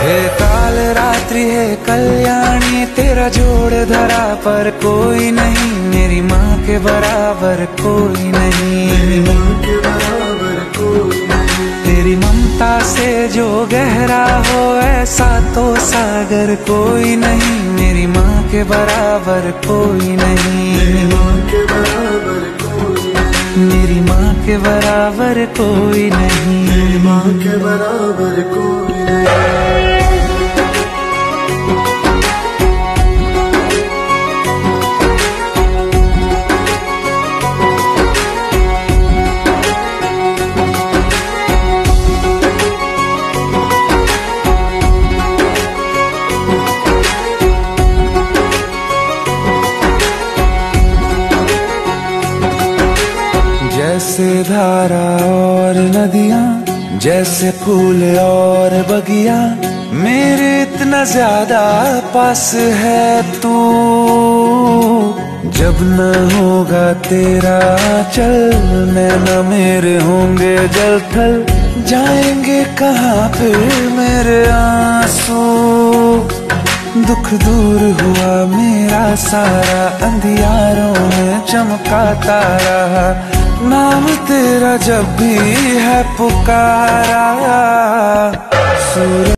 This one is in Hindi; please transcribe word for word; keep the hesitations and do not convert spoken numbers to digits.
हे काल रात्रि है कल्याणी, तेरा जोड़ धरा पर कोई नहीं, मेरी माँ के बराबर कोई नहीं, मेरी माँ के बराबर कोई नहीं। तेरी ममता से जो गहरा हो ऐसा तो सागर कोई नहीं, मेरी माँ के बराबर कोई नहीं, मेरी माँ के बराबर कोई नहीं, मेरी माँ के बराबर कोई नहीं, मेरी माँ के बराबर कोई नहीं। जैसे धारा और नदियाँ, जैसे फूल और बगिया, मेरे इतना ज्यादा पास है तू। जब न होगा तेरा चल, नैना मेरे होंगे जल थल, जाएंगे कहाँ फिर मेरे आंसू। दुख दूर हुआ मेरा सारा, अंधियारों में चमका तारा, नाम तेरा जब भी है पुकारा।